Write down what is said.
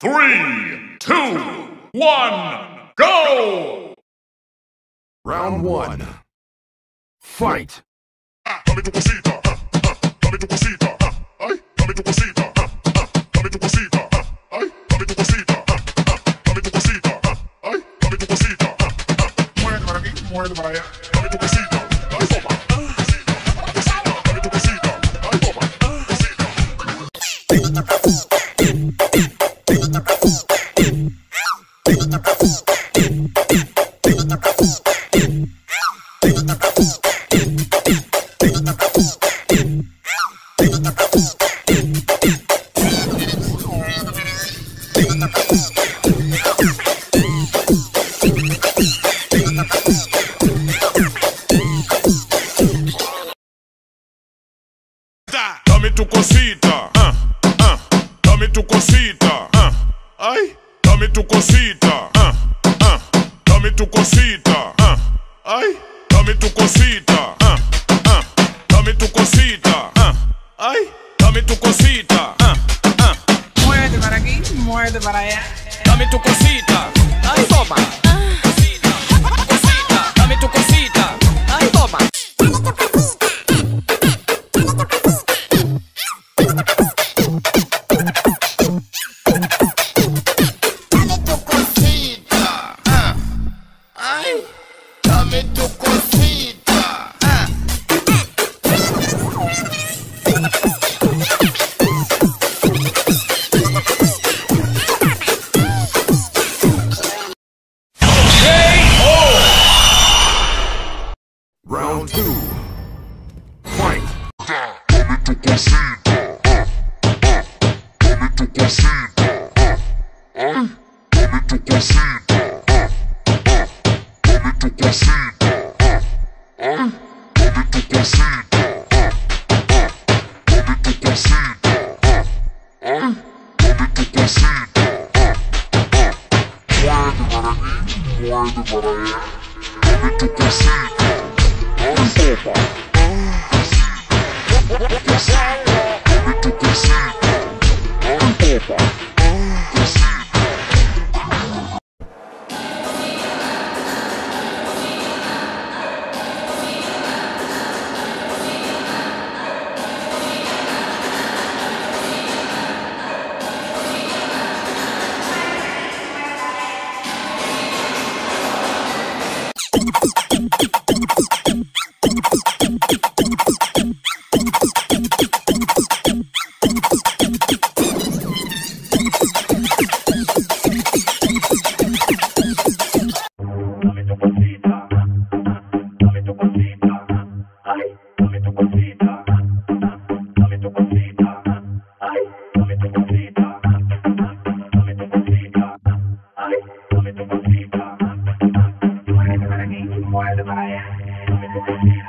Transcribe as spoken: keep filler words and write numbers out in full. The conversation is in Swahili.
Three, two, one, go! Round one. Fight! Dame tu cosita, ah, ah, dame tu cosita, ah, ay, dame tu cosita, ah, ah, dame tu cosita, ah, ay, dame tu cosita, ah, ah, dame tu cosita, ah, ay, dame tu cosita, ah, ah. Muévete para aquí, muévete para allá. Dame tu cosita, ay, toma. Cosita, cosita, dame tu cosita, ay, toma. Cosita. Dame tu cosita, ah, ah, dame tu cosita, ah, ay, dame tu cosita, ah, ah, dame tu cosita, ah, ay, dame tu cosita, ah, ah, dame tu cosita, ah, ay, dame tu cosita, ah, ah. Muévete para aquí, muévete para allá. Dame tu cosita, ay, toma. Cosita, cosita, dame tu cosita, ay, toma. Dame tu cosita, ah. Round two. Fight! Dame tu cosita, ah, ah, dame tu cosita, ah, ay, dame tu cosita, ah, ah, dame tu cosita, ah, ay, dame tu cosita, ah, ah, dame tu cosita, ah, ay, dame tu cosita, ah, ah. Muévete para aquí, muévete para allá, dame tu cosita, ay, toma. Dame tu cosita, ay, toma. Muévete para aquí, muévete para allá.